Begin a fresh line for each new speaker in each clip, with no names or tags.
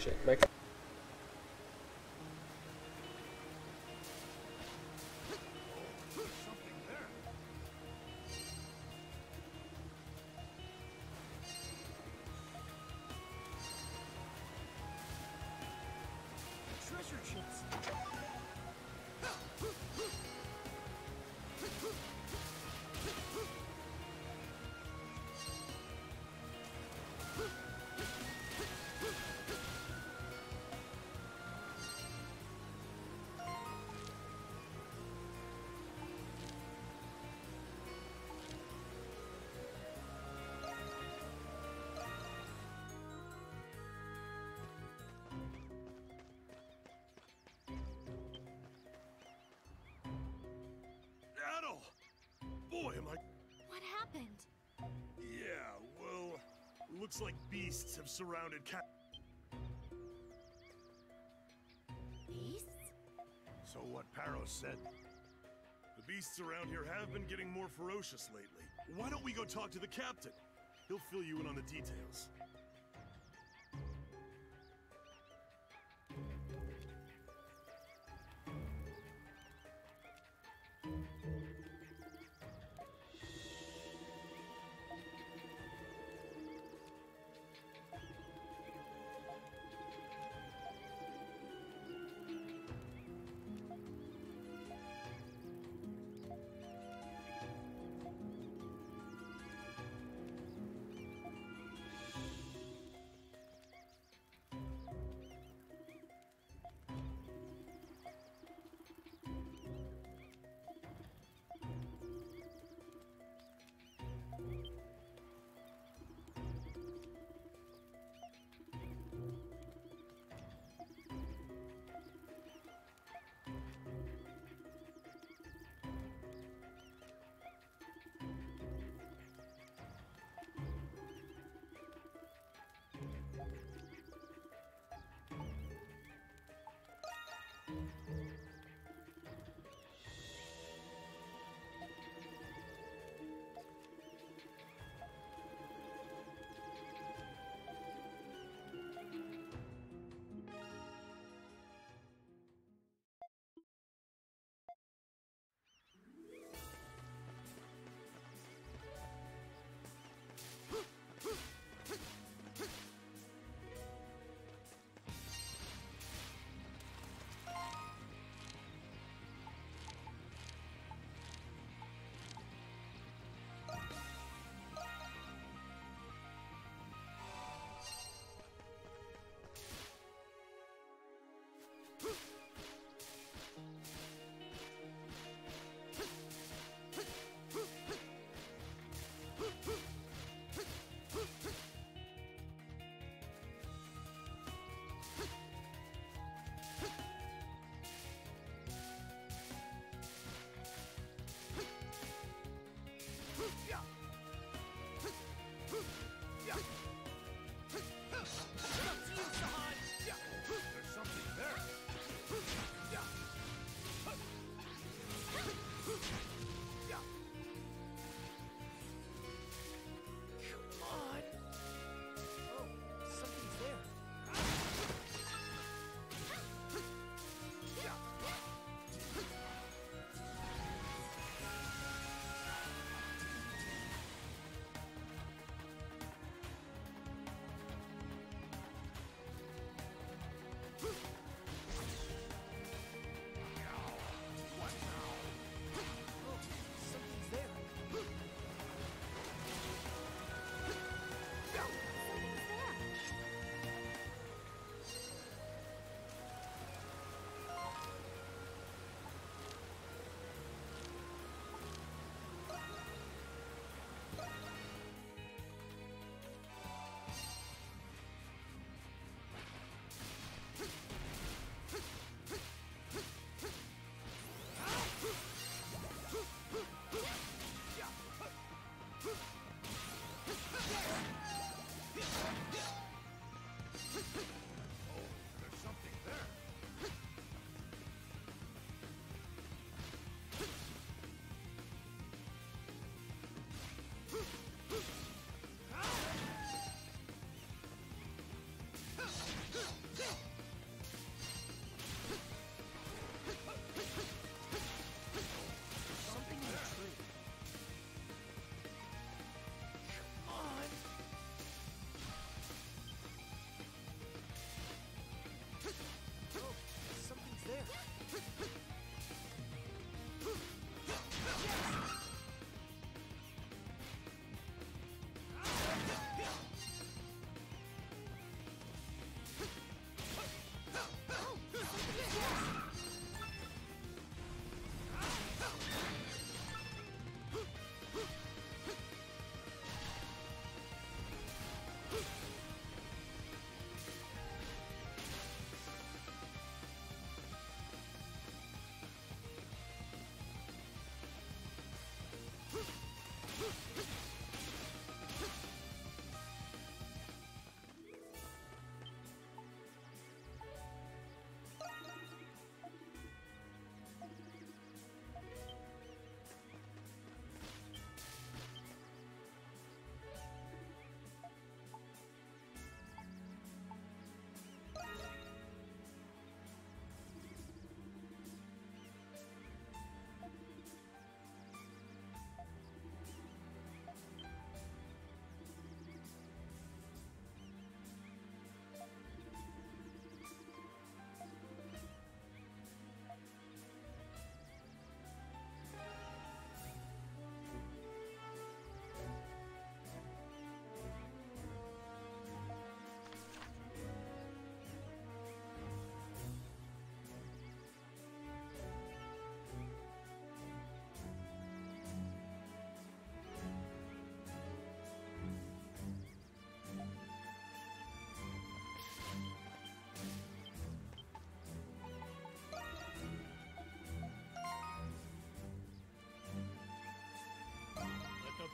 Shit,
treasure chests.
Boy, am I...
What happened?
Yeah, well, looks like beasts have surrounded
Beasts?
So what Paros said. The beasts around here have been getting more ferocious lately. Why don't we go talk to the captain? He'll fill you in on the details.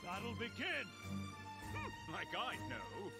battle begin!
Like I know.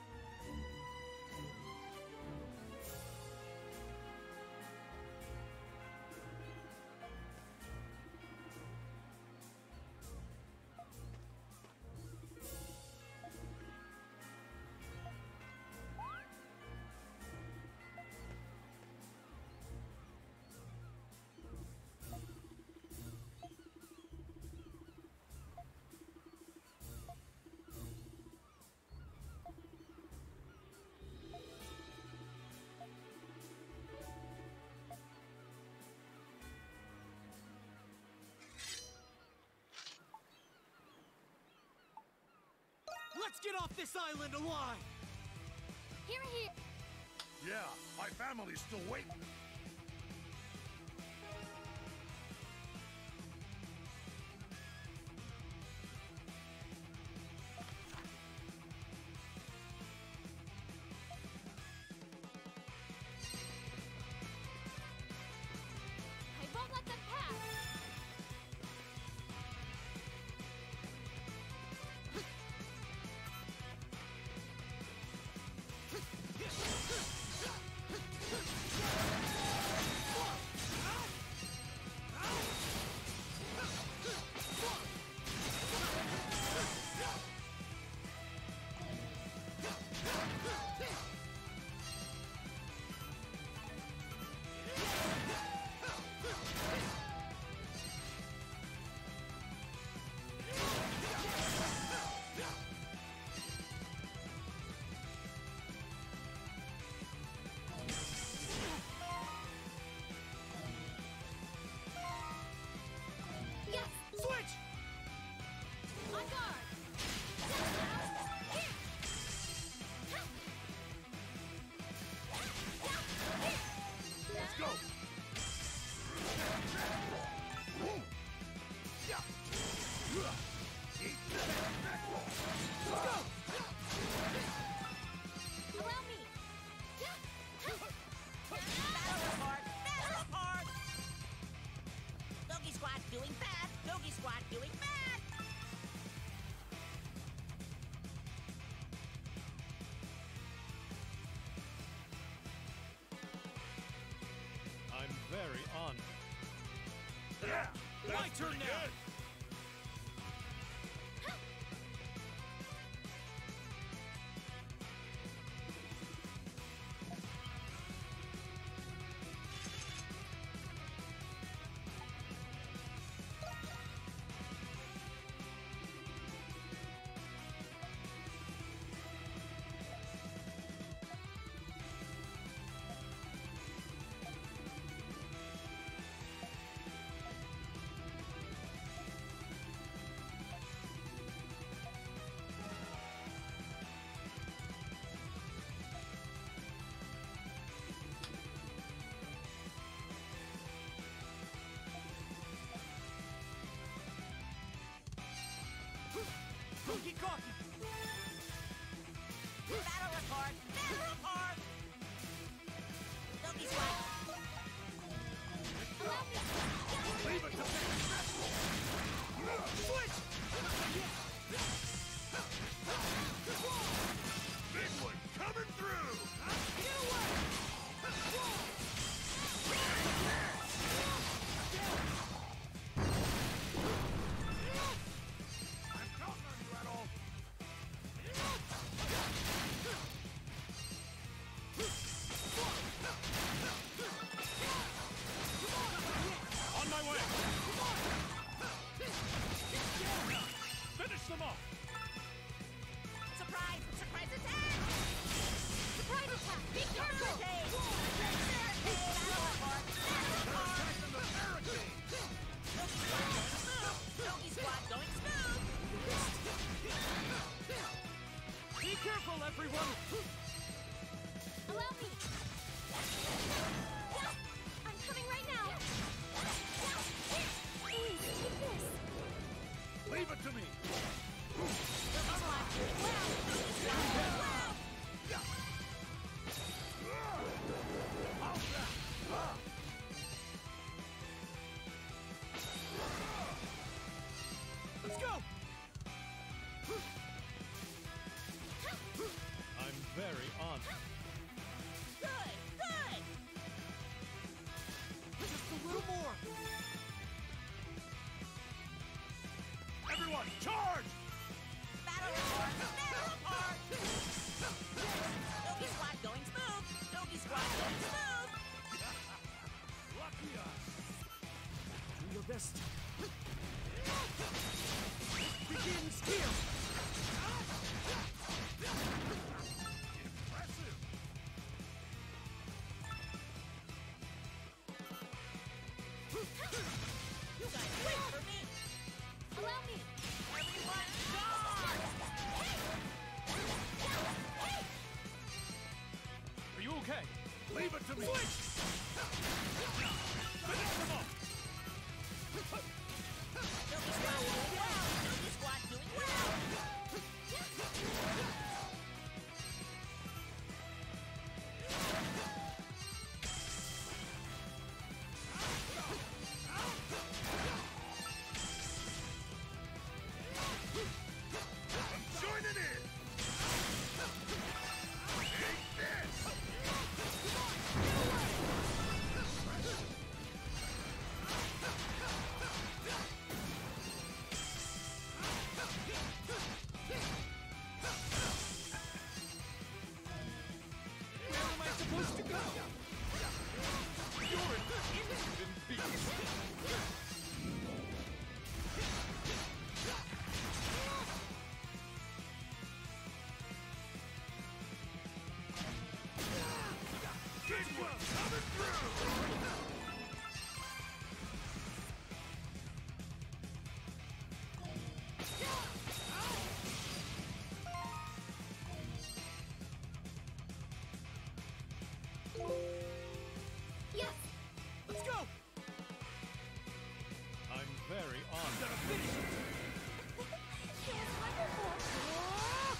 Let's get off this island alive!
Here, here.
Yeah, my family's still waiting.
I won't let them pass.
Switch!
On guard.
Let's go!
Allow me.
Battle report! Battle report! Doggy Squad doing bad! Doggy Squad doing bad!
I'm very honored.
Yeah!
My
That's
turn
pretty
now.
good.
Cookie cocky!
Battle report! Battle report! Doggy Squad!
Leave it to me!
Switch!
Big one coming through!
Get away!
I'm counting on you, Adol!
On my way! Finish them off!
Surprise! Surprise attack!
Surprise attack. Be careful.
Barricade! Barricade! Battle report! Battle report! Doggy Squad going smooth!
Be careful, everyone!
Allow me. I'm coming right now. Please, take this.
Leave it to me!
Doggy Squad doing well! Doggy Squad doing well!
Let's go!
Coming through!
Yes!
Let's go!
I'm very honored.
It was wonderful!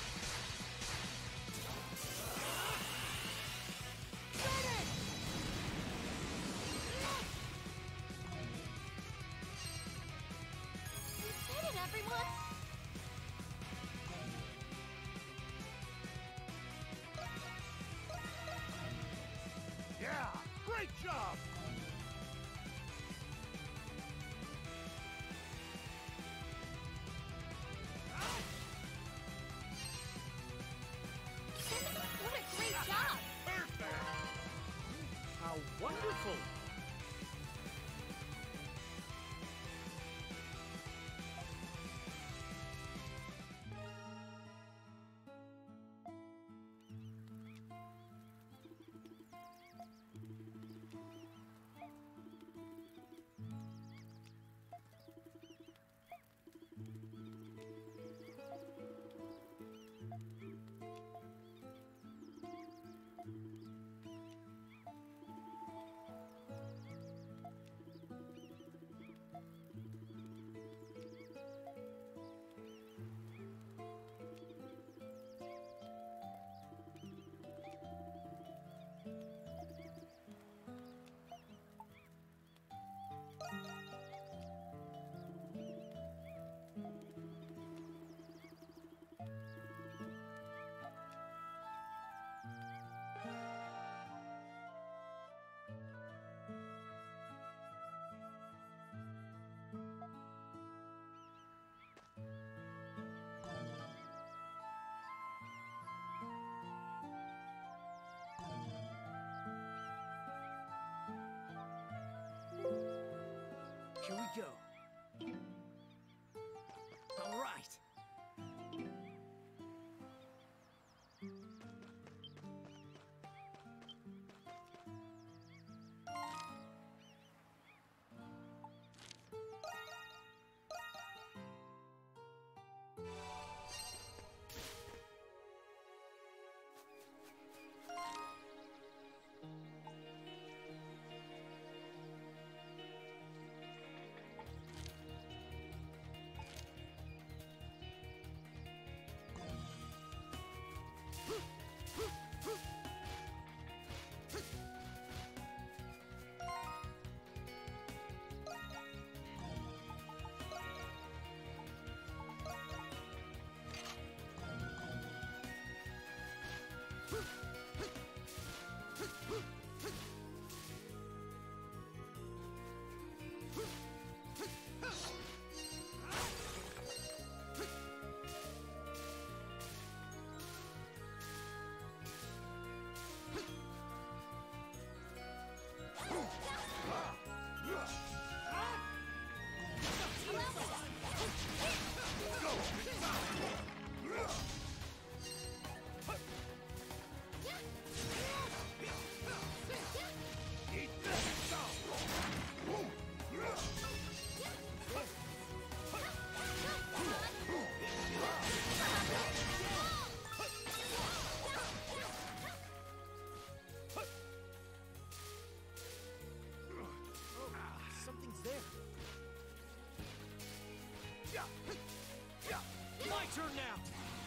You did it, everyone!
Yeah! Great job!
What a great job!
Perfect!
How wonderful! Here we go. All right. Something's there. My turn now.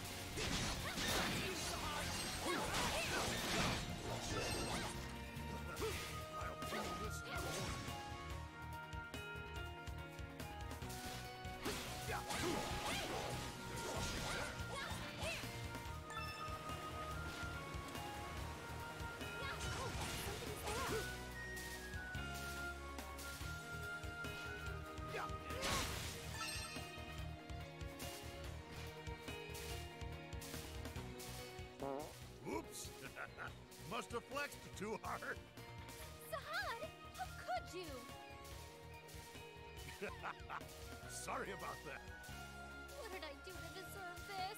Oops! Must have flexed too hard.
Sahad, how could you?
Sorry about that.
What did I do to deserve this?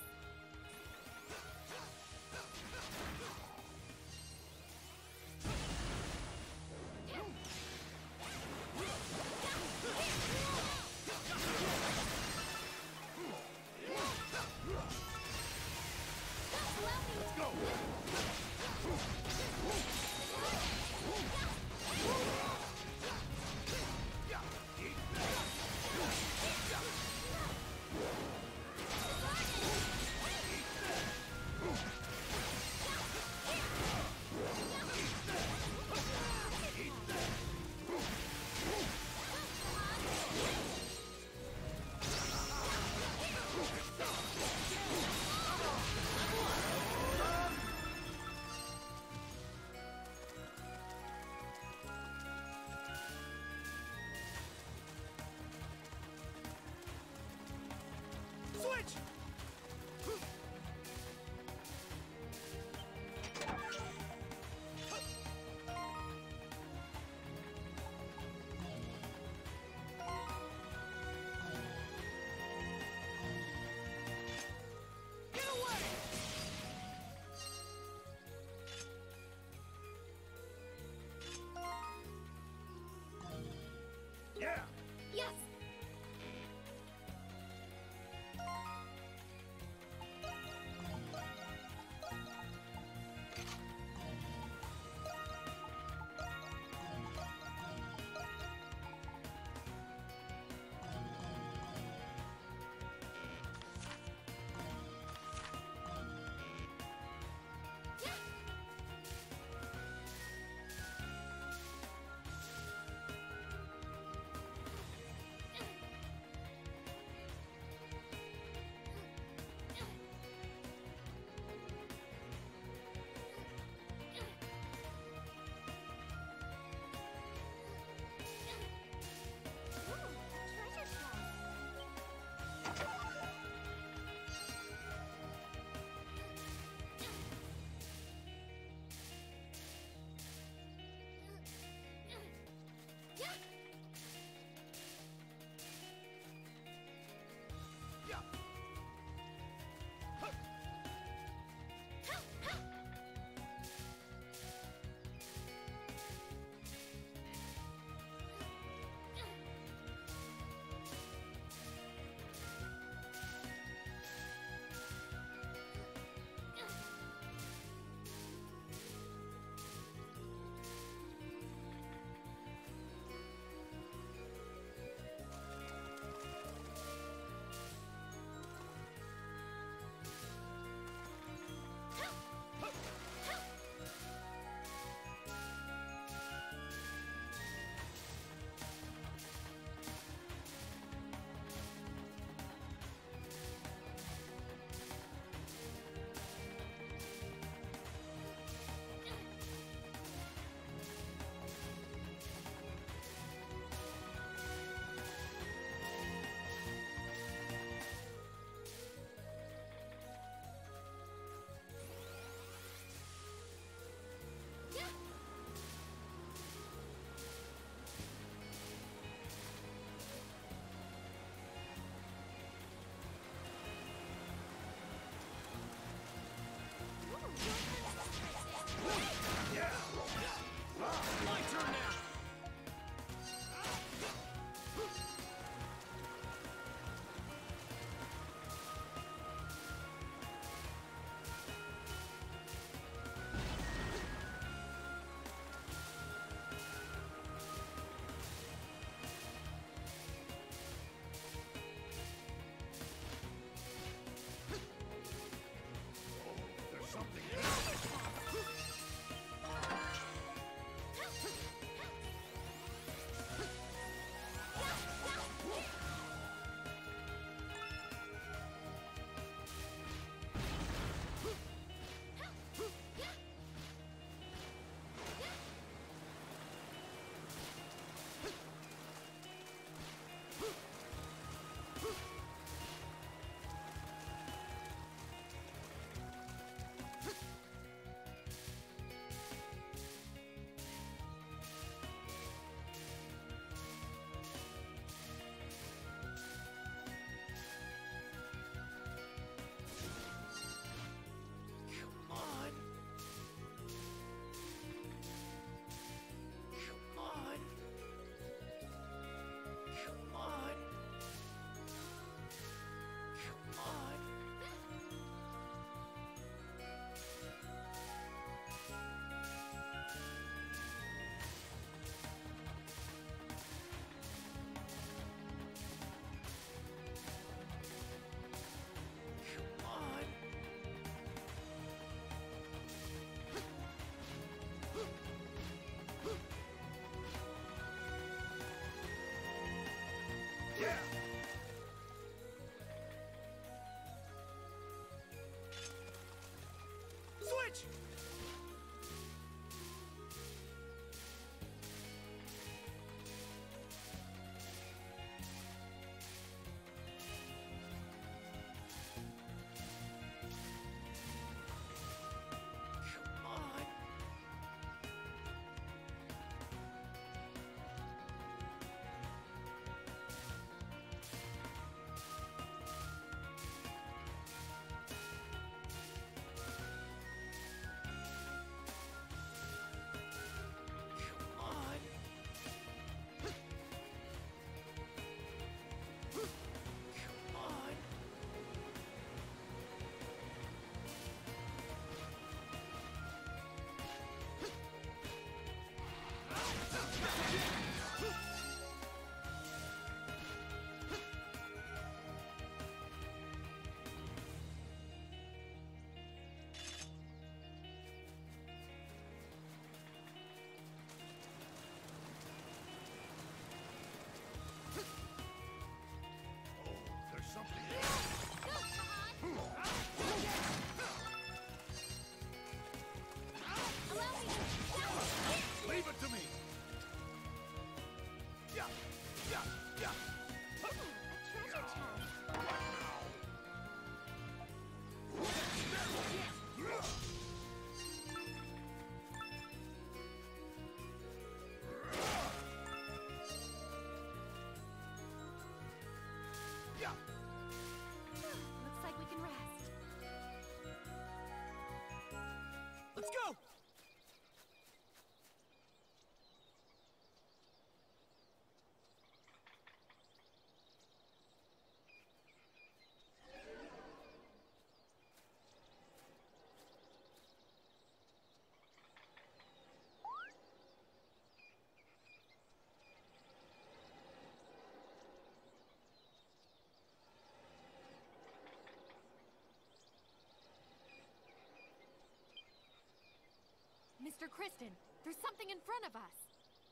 Master Kristen. There's something in front of us.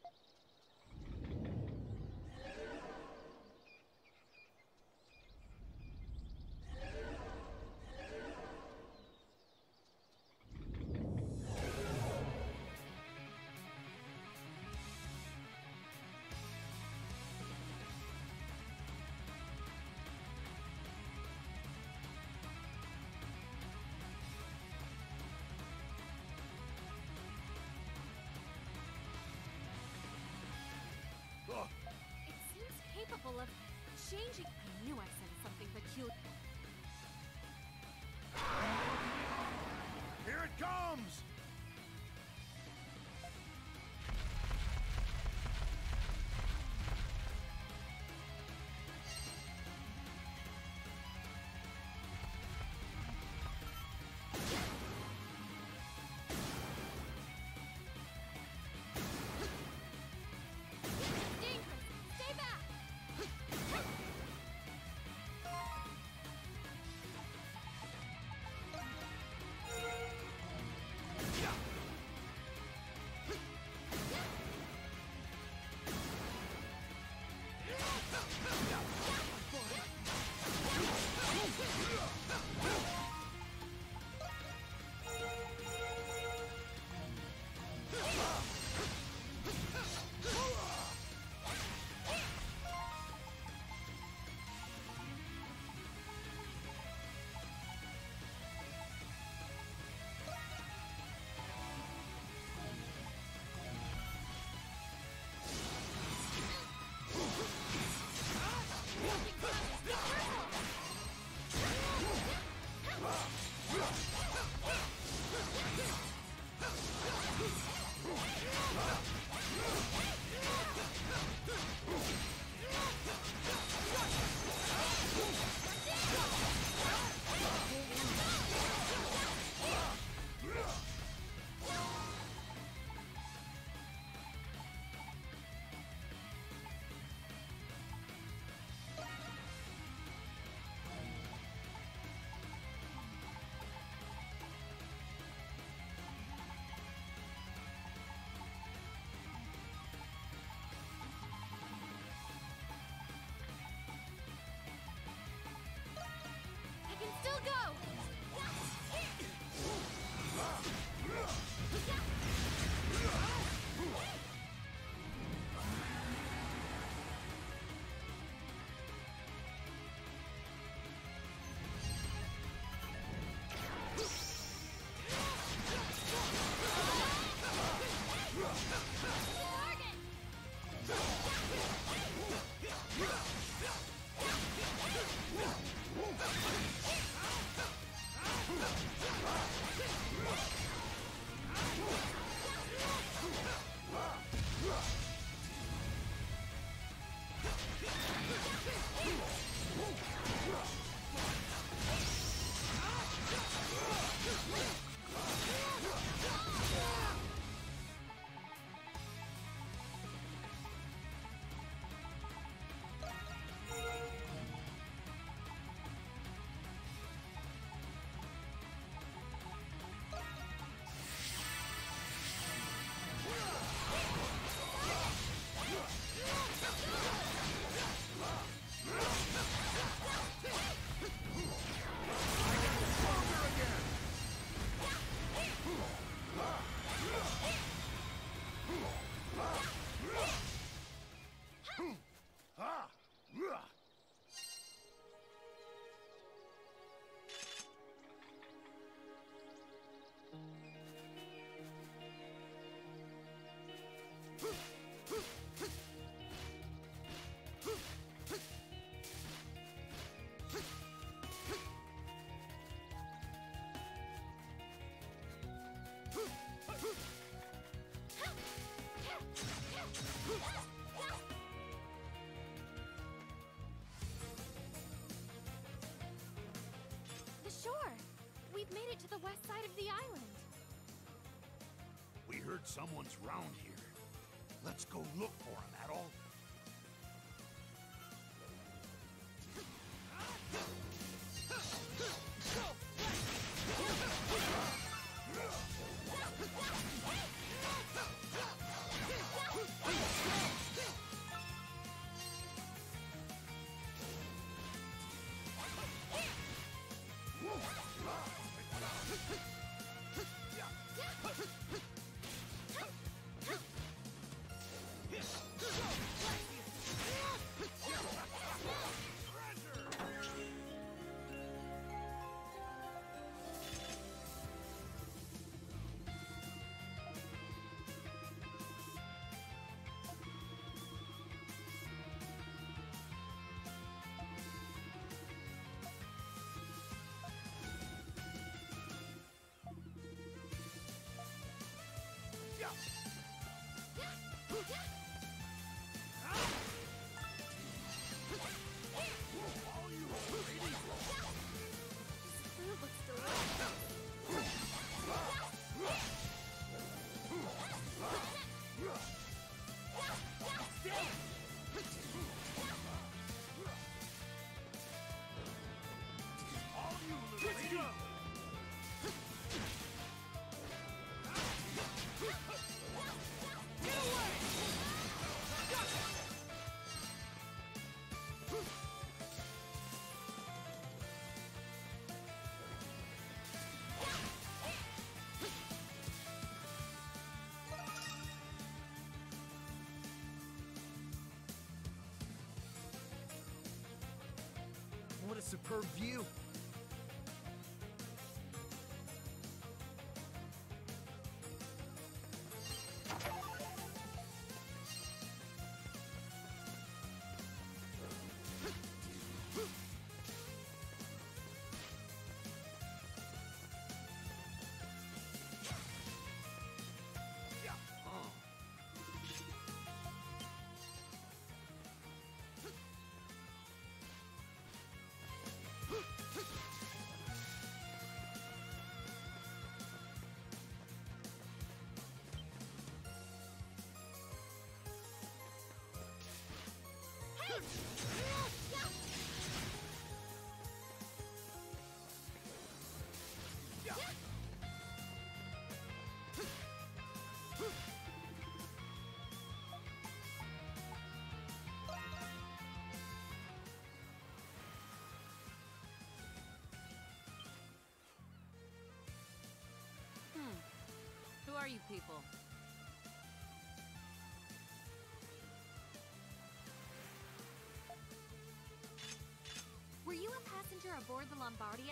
It seems capable of changing. I knew I sensed something peculiar.
Here it comes!
Dangerous! Stay back! I can still go! The shore! We've made it to the west side of the island.
We heard someone's round here. Let's go look for him, Adol.
superb view.
Who are you people?
Were you a passenger aboard the Lombardia?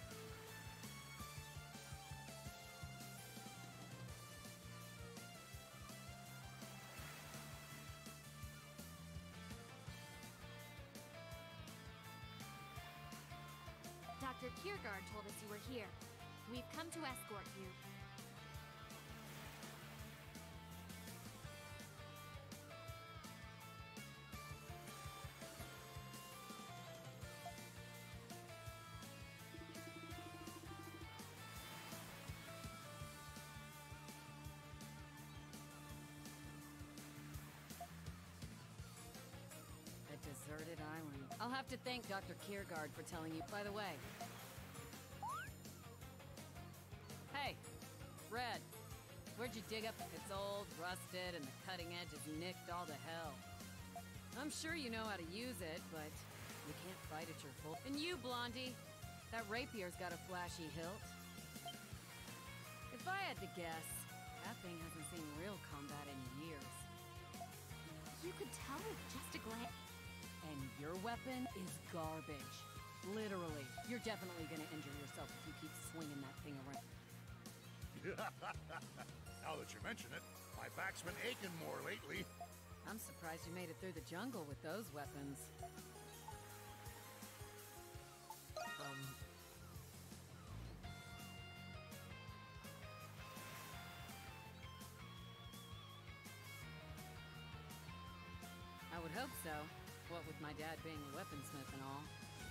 Dr. Kiergaard told us you were here. We've come to escort you.
A deserted island. I'll have to thank Dr. Kiergaard for telling you. By the way. Hey, Red. Where'd you dig up? It's old, rusted, and the cutting edge is nicked all to hell. I'm sure you know how to use it, but you can't fight at your full. And you, Blondie, that rapier's got a flashy hilt. If I had to guess, that thing hasn't seen real combat in years.
You could tell with just a glance.
And your weapon is garbage. Literally. You're definitely gonna injure yourself if you keep swinging that thing around.
Now that you mention it, my back's been aching more lately.
I'm surprised you made it through the jungle with those weapons. I would hope so. What with my dad being a weaponsmith and all.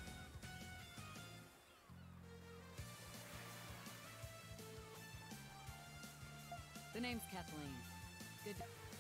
The name's Kathleen. Good.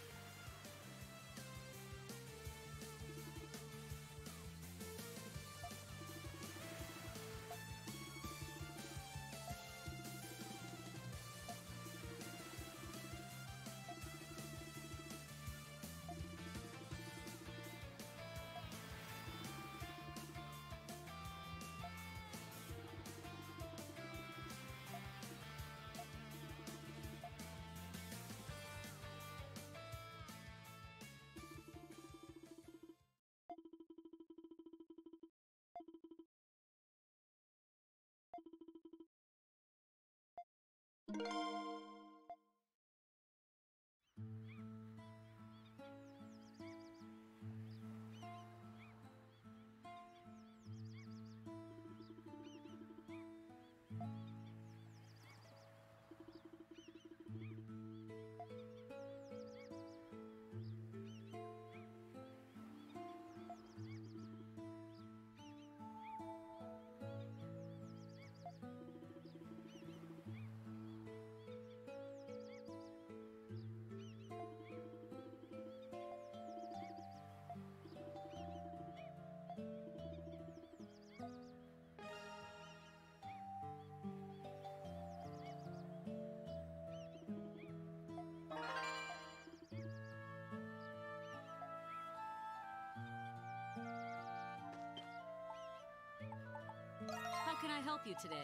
How can I help you today?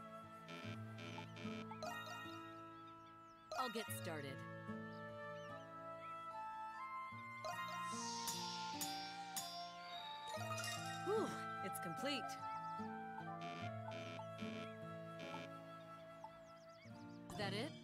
I'll get started. Whew, it's complete. that it?